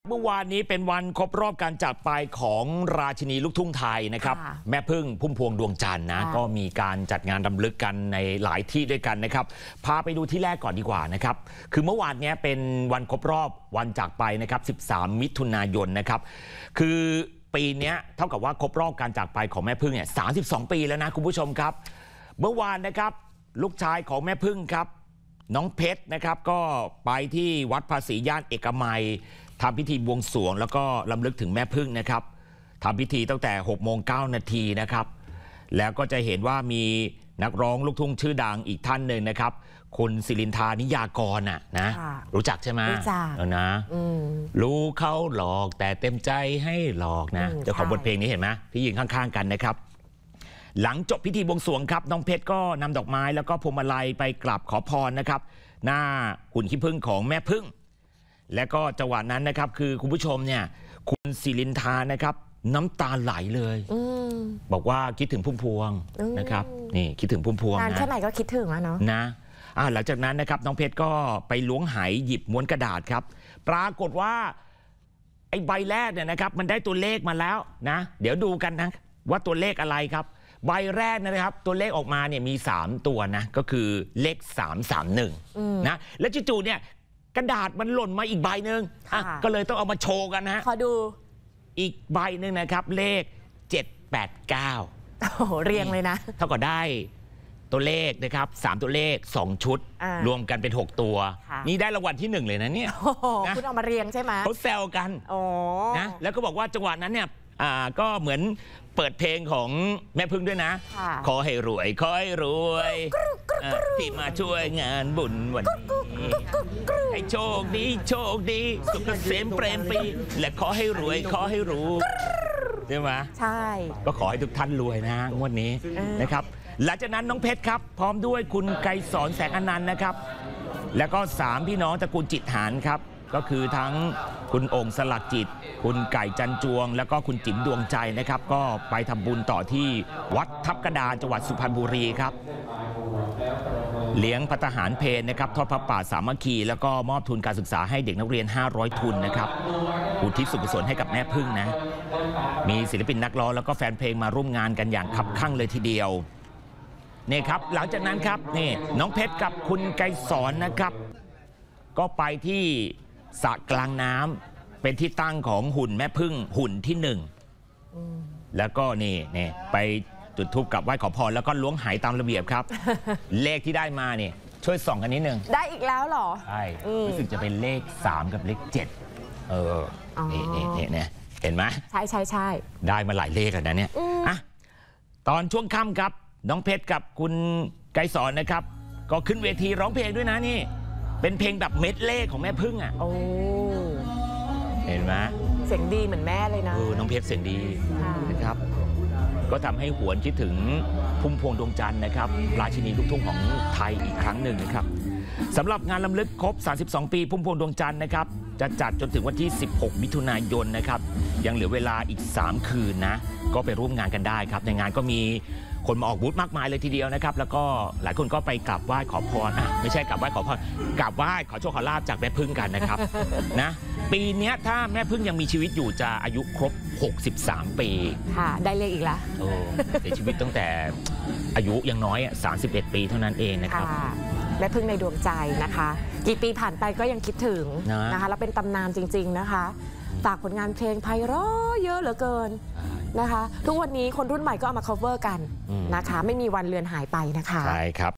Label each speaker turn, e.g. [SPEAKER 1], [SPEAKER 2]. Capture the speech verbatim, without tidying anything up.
[SPEAKER 1] เมื่อวานนี้เป็นวันครบรอบการจากไปของราชินีลูกทุ่งไทยนะครับแม่พึ่งพุ่มพวงดวงจันทร์นะก็มีการจัดงานรำลึกกันในหลายที่ด้วยกันนะครับพาไปดูที่แรกก่อนดีกว่านะครับคือเมื่อวานนี้เป็นวันครบรอบวันจากไปนะครับสิบสามมิถุนายนนะครับคือปีนี้เท่ากับว่าครบรอบการจากไปของแม่พึ่งเนี่ยสามสิบสองปีแล้วนะคุณผู้ชมครับเมื่อวานนะครับลูกชายของแม่พึ่งครับน้องเพชรนะครับก็ไปที่วัดภาษีย่านเอกมัยทำพิธีบวงสรวงแล้วก็รำลึกถึงแม่พึ่งนะครับทำพิธีตั้งแต่หกโมงเก้านาทีนะครับแล้วก็จะเห็นว่ามีนักร้องลูกทุ่งชื่อดังอีกท่านหนึ่งนะครับคุณศิรินทานิยากรน่ะนะรู้จักใช่ไหมรู้จักนะรู้เขาหลอกแต่เต็มใจให้หลอกนะเจ้าของบทเพลงนี้เห็นไหมที่ยืนข้างๆกันนะครับหลังจบพิธีบวงสรวงครับน้องเพชรก็นำดอกไม้แล้วก็พวงมาลัยไปกราบขอพรนะครับหน้าหุ่นขี้ผึ้งของแม่พึ่งและก็จังหวะนั้นนะครับคือคุณผู้ชมเนี่ยคุณศิรินทานะครับน้ำตาไหลเลยบอกว่าคิดถึงพุ่มพวงนะครับนี่คิดถึงพุ่มพวงนะนานแค่ไหนก็คิดถึงแล้วเนาะนะหลังจากนั้นนะครับน้องเพชรก็ไปล้วงไหหยิบม้วนกระดาษครับปรากฏว่าไอ้ใบแรกเนี่ยนะครับมันได้ตัวเลขมาแล้วนะเดี๋ยวดูกันนะว่าตัวเลขอะไรครับใบแรกนะครับตัวเลขออกมาเนี่ยมีสามตัวนะก็คือเลขสาม สาม หนึ่งนะแล้วจู่ๆเนี่ยกระดาษมันหล่นมาอีกใบหนึ่งก็เลยต้องเอามาโชว์กันนะขอดูอีกใบหนึ่งนะครับเลขเจ็ด แปด เก้าโอ้โหเรียงเลยนะเท่ากับได้ตัวเลขนะครับสามตัวเลขสองชุดรวมกันเป็นหกตัวนี่ได้รางวัลที่หนึ่งเลยนะเนี่ยคุณเอามาเรียงใช่ไหมเขาแซวกันนะแล้วก็บอกว่าจังหวะนั้นเนี่ยก็เหมือนเปิดเพลงของแม่พึ่งด้วยนะขอให้รวยขอให้รวยที่มาช่วยงานบุญวันนี้ให้โชคดีโชคดีสุขเกษมเปรมปรีและขอให้รวยขอให้รู้ใช่ไหมใช่ก็ขอให้ทุกท่านรวยนะงวดนี้นะครับหลังจากนั้นน้องเพชรครับพร้อมด้วยคุณไกรสอนแสงอนันต์นะครับแล้วก็สามพี่น้องตระกูลจิตหารครับก็คือทั้งคุณโอ่งสลักจิตคุณไก่จันจวงแล้วก็คุณจิ๋มดวงใจนะครับก็ไปทำบุญต่อที่วัดทับกระดานจังหวัดสุพรรณบุรีครับเลี้ยงภัตตาหารเพลนะครับทอดพระป่าสามัคคีแล้วก็มอบทุนการศึกษาให้เด็กนักเรียนห้าร้อยทุนนะครับอุทิศส่วนกุศลให้กับแม่พึ่งนะมีศิลปินนักร้องแล้วก็แฟนเพลงมาร่วมงานกันอย่างคับคั่งเลยทีเดียวนี่ครับหลังจากนั้นครับนี่น้องเพชรกับคุณไกรสอนนะครับก็ไปที่สระกลางน้ำเป็นที่ตั้งของหุ่นแม่พึ่งหุ่นที่หนึ่งแล้วก็นี่นี่ไปจุดธูปกราบไหว้ขอพรแล้วก็ล้วงไหตามระเบียบครับ เลขที่ได้มาเนี่ยช่วยส่องกันนิดนึงได้อีกแล้วเหรอใช่รู้สึกจะเป็นเลขสามกับเลขเจ็ดเออนี่นี่นี่เนี่ยเห็นไหมใช่ใช่ใช่ได้มาหลายเลขแล้วนะเนี่ยอ่ะตอนช่วงค่ำครับน้องเพชรกับคุณไกรสอนนะครับก็ขึ้นเวทีร้องเพลงด้วยนะนี่เป็นเพลงแบบเม็ดเล่ของแม่พึ่งอ่ะโอ้เห็นไหมเสียงดีเหมือนแม่เลยนะน้องเพชรเสียงดีนะครับก็ทำให้หวนคิดถึงพุ่มพวงดวงจันทร์นะครับราชินีลูกทุ่งของไทยอีกครั้งหนึ่งนะครับสำหรับงานรำลึกครบสามสิบสองปีพุ่มพวงดวงจันทร์นะครับจะจัดจนถึงวันที่สิบหกมิถุนายนนะครับยังเหลือเวลาอีกสามคืนนะก็ไปร่วมงานกันได้ครับในงานก็มีคนมาออกบูธมากมายเลยทีเดียวนะครับแล้วก็หลายคนก็ไปกราบไหว้ขอพรอ่ะไม่ใช่กราบไหว้ขอพรกราบไหว้ขอโชคขอลาภจากแม่พึ่งกันนะครับนะปีนี้ถ้าแม่พึ่งยังมีชีวิตอยู่จะอายุครบหกสิบสามปีค่ะได้เลขอีกแล้วโอ้เสียชีวิตตั้งแต่อายุยังน้อยสามสิบเอ็ดปีเท่านั้นเองนะครับแม่พึ่งในดวงใจนะคะกี่ปีผ่านไปก็ยังคิดถึงนะคะแล้วเป็นตำนานจริงๆนะคะฝากผลงานเพลงไพเราะเยอะเหลือเกินนะคะทุกวันนี้คนรุ่นใหม่ก็เอามา cover กันนะคะไม่มีวันเลือนหายไปนะคะใช่ครับ